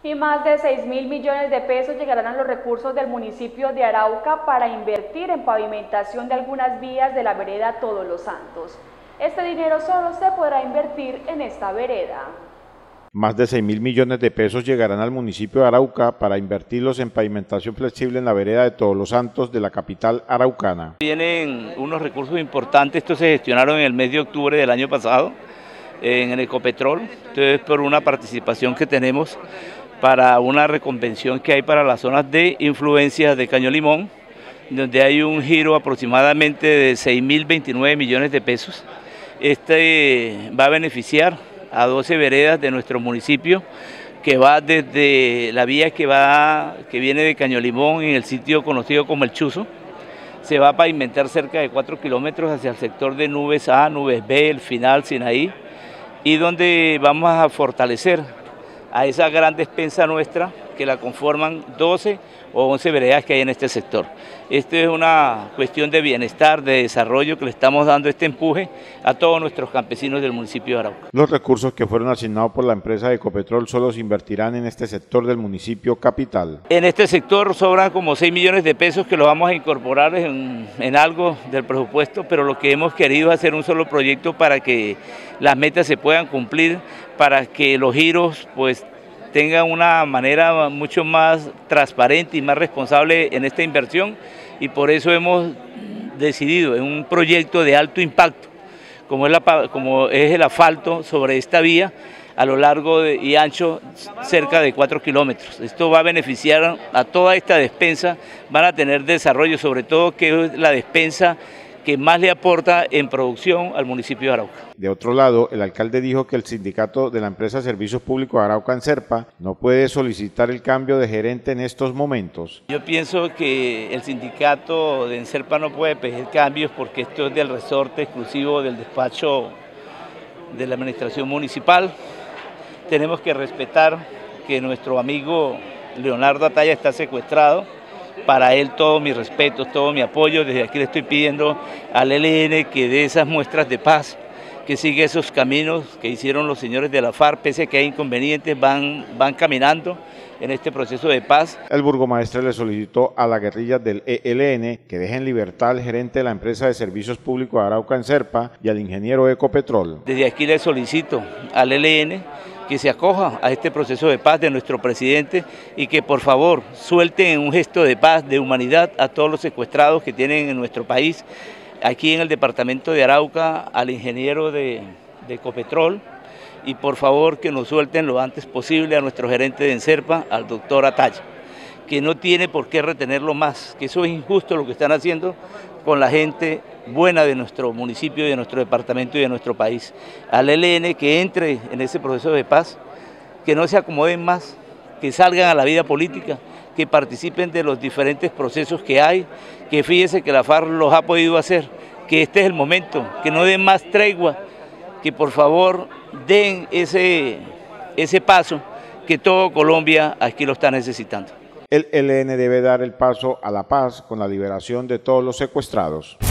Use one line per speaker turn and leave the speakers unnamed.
Y más de 6.000 millones de pesos llegarán a los recursos del municipio de Arauca para invertir en pavimentación de algunas vías de la vereda Todos los Santos. Este dinero solo se podrá invertir en esta vereda.
Más de 6.000 millones de pesos llegarán al municipio de Arauca para invertirlos en pavimentación flexible en la vereda de Todos los Santos de la capital araucana.
Vienen unos recursos importantes, estos se gestionaron en el mes de octubre del año pasado en el Ecopetrol, entonces por una participación que tenemos para una reconvención que hay para las zonas de influencia de Caño Limón, donde hay un giro aproximadamente de 6.029 millones de pesos. Este va a beneficiar a 12 veredas de nuestro municipio, que va desde la vía que viene de Caño Limón en el sitio conocido como El Chuzo. Se va a pavimentar cerca de 4 kilómetros hacia el sector de Nubes A, Nubes B, El Final, Sinaí, y donde vamos a fortalecer a esa gran despensa nuestra que la conforman 12 o 11 veredas que hay en este sector. Esto es una cuestión de bienestar, de desarrollo, que le estamos dando este empuje a todos nuestros campesinos del municipio de Arauca.
Los recursos que fueron asignados por la empresa de Ecopetrol solo se invertirán en este sector del municipio capital.
En este sector sobran como 6 millones de pesos que lo vamos a incorporar en algo del presupuesto, pero lo que hemos querido es hacer un solo proyecto para que las metas se puedan cumplir, para que los giros pues tengan una manera mucho más transparente y más responsable en esta inversión, y por eso hemos decidido en un proyecto de alto impacto, como es el asfalto sobre esta vía a lo largo y ancho cerca de 4 kilómetros. Esto va a beneficiar a toda esta despensa, van a tener desarrollo, sobre todo que es la despensa que más le aporta en producción al municipio de Arauca.
De otro lado, el alcalde dijo que el sindicato de la empresa Servicios Públicos de Arauca, Enserpa, no puede solicitar el cambio de gerente en estos momentos.
Yo pienso que el sindicato de Enserpa no puede pedir cambios porque esto es del resorte exclusivo del despacho de la administración municipal. Tenemos que respetar que nuestro amigo Leonardo Ataya está secuestrado. Para él todo mi respeto, todo mi apoyo. Desde aquí le estoy pidiendo al ELN que dé esas muestras de paz, que siga esos caminos que hicieron los señores de la FARC, pese a que hay inconvenientes, van caminando en este proceso de paz.
El burgomaestre le solicitó a la guerrilla del ELN que deje en libertad al gerente de la empresa de Servicios Públicos de Arauca, Enserpa, y al ingeniero de Ecopetrol.
Desde aquí le solicito al ELN que se acoja a este proceso de paz de nuestro presidente y que por favor suelten en un gesto de paz, de humanidad a todos los secuestrados que tienen en nuestro país. Aquí en el departamento de Arauca al ingeniero de Ecopetrol, y por favor que nos suelten lo antes posible a nuestro gerente de Enserpa, al doctor Ataya, que no tiene por qué retenerlo más, que eso es injusto lo que están haciendo con la gente buena de nuestro municipio, de nuestro departamento y de nuestro país. Al ELN que entre en ese proceso de paz, que no se acomoden más, que salgan a la vida política, que participen de los diferentes procesos que hay, que fíjese que la FARC los ha podido hacer, que este es el momento, que no den más tregua, que por favor den ese paso que todo Colombia aquí lo está necesitando.
El ELN debe dar el paso a la paz con la liberación de todos los secuestrados.